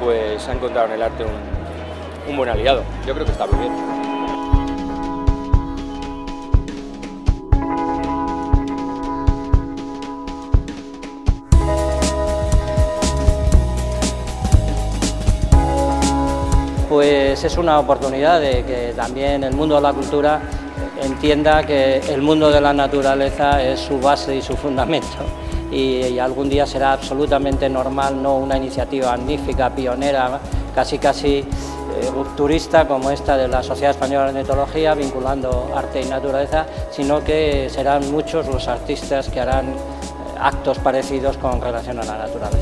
pues ha encontrado en el arte un buen aliado. Yo creo que está muy bien. Pues es una oportunidad de que también el mundo de la cultura entienda que el mundo de la naturaleza es su base y su fundamento, y algún día será absolutamente normal, no una iniciativa magnífica, pionera, casi rupturista como esta de la Sociedad Española de Ornitología, vinculando arte y naturaleza, sino que serán muchos los artistas que harán actos parecidos con relación a la naturaleza.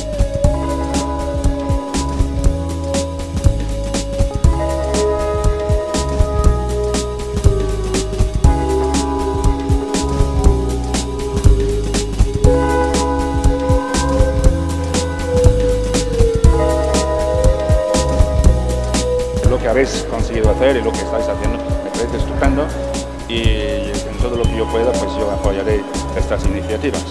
Lo que habéis conseguido hacer y lo que estáis haciendo me parece estupendo, y en todo lo que yo pueda pues yo apoyaré estas iniciativas.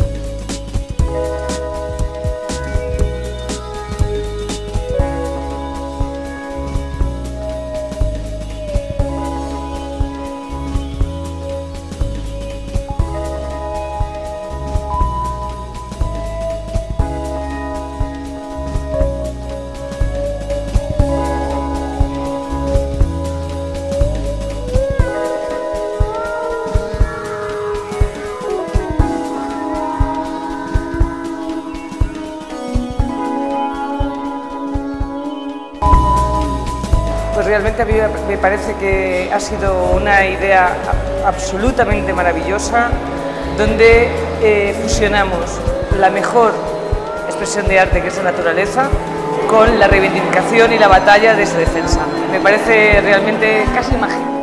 Pues realmente a mí me parece que ha sido una idea absolutamente maravillosa, donde fusionamos la mejor expresión de arte, que es la naturaleza, con la reivindicación y la batalla de esa defensa. Me parece realmente casi mágico.